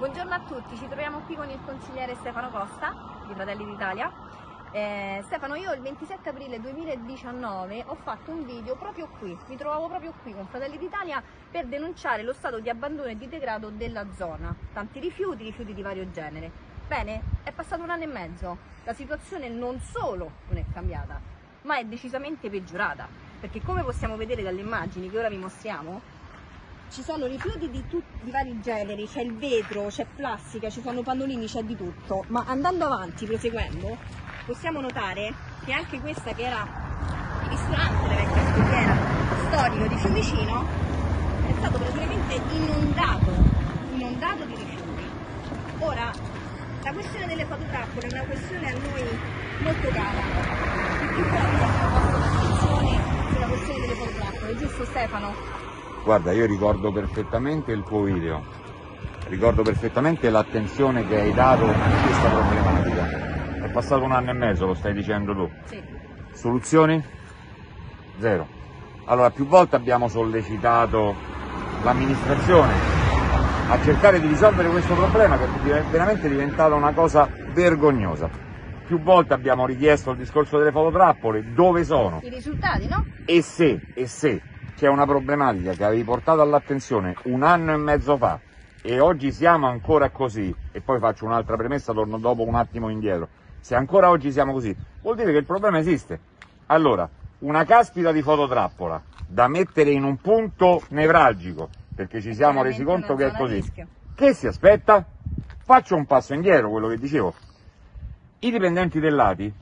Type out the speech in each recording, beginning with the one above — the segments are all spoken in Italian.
Buongiorno a tutti, ci troviamo qui con il consigliere Stefano Costa di Fratelli d'Italia. Stefano, io il 27 aprile 2019 ho fatto un video proprio qui, mi trovavo proprio qui con Fratelli d'Italia per denunciare lo stato di abbandono e di degrado della zona. Tanti rifiuti di vario genere. Bene, è passato 1 anno e mezzo, la situazione non solo non è cambiata, ma è decisamente peggiorata, perché come possiamo vedere dalle immagini che ora vi mostriamo, ci sono rifiuti di vari generi, c'è il vetro, c'è plastica, ci sono pannolini, c'è di tutto, ma andando avanti, proseguendo, possiamo notare che anche questa che era il ristorante, la vecchia scogliera storico di Fiumicino, è stato praticamente inondato di rifiuti. Ora, la questione delle fototrappole è una questione a noi molto cara, più volte abbiamo posto l'attenzione sulla questione delle fototrappole, giusto Stefano? Guarda, io ricordo perfettamente il tuo video, ricordo perfettamente l'attenzione che hai dato a questa problematica. È passato 1 anno e mezzo, lo stai dicendo tu? Sì. Soluzioni? Zero. Allora, più volte abbiamo sollecitato l'amministrazione a cercare di risolvere questo problema che è veramente diventata una cosa vergognosa. Più volte abbiamo richiesto il discorso delle fototrappole, dove sono? I risultati, no? E se c'è una problematica che avevi portato all'attenzione 1 anno e mezzo fa e oggi siamo ancora così, e poi faccio un'altra premessa, torno dopo un attimo indietro, se ancora oggi siamo così, vuol dire che il problema esiste. Allora, una caspita di fototrappola da mettere in un punto nevralgico, perché ci siamo resi conto che è così, che si aspetta? Faccio un passo indietro, quello che dicevo. I dipendenti dell'ATI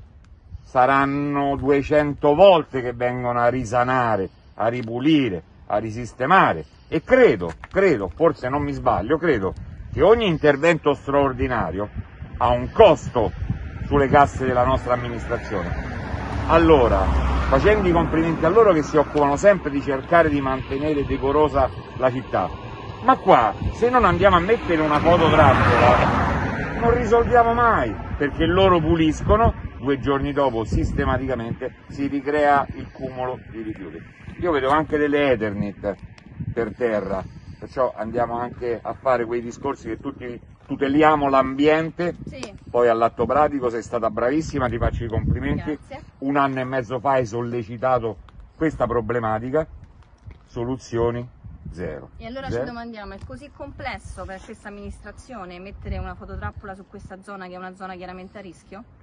saranno 200 volte che vengono a risanare, a ripulire, a risistemare, e credo, forse non mi sbaglio, credo che ogni intervento straordinario ha un costo sulle casse della nostra amministrazione. Allora, facendo i complimenti a loro che si occupano sempre di cercare di mantenere decorosa la città, ma qua se non andiamo a mettere una fototrappola non risolviamo mai, perché loro puliscono, 2 giorni dopo sistematicamente si ricrea il cumulo di rifiuti. Io vedo anche delle Eternit per terra, perciò andiamo anche a fare quei discorsi che tutti tuteliamo l'ambiente. Sì. Poi all'atto pratico sei stata bravissima, ti faccio i complimenti. Grazie. 1 anno e mezzo fa hai sollecitato questa problematica, soluzioni zero. E allora zero. ci domandiamo, è così complesso per questa amministrazione mettere una fototrappola su questa zona che è una zona chiaramente a rischio?